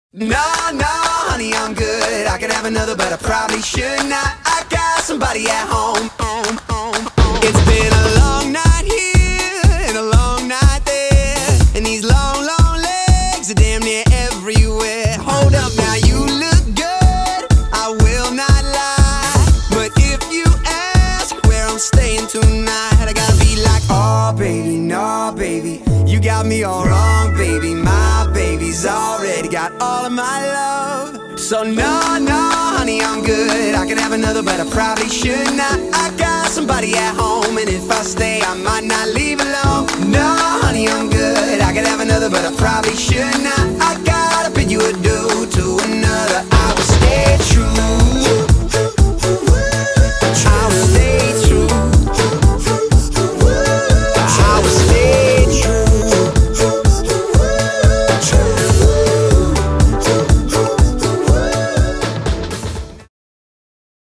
No, no, honey, I'm good. I could have another, but I probably should not. I got somebody at home. It's been a long night here and a long night there, and these long, long legs are damn near everywhere. Hold up now, you look good, I will not lie, but if you ask where I'm staying tonight, I gotta be like, oh baby, no baby, you got me all wrong, baby. My baby's already got all of my love. So no, no, honey, I'm good. I could have another, but I probably should not. I got somebody at home, and if I stay, I might not leave alone. No, honey, I'm good. I could have another, but I probably should not. I got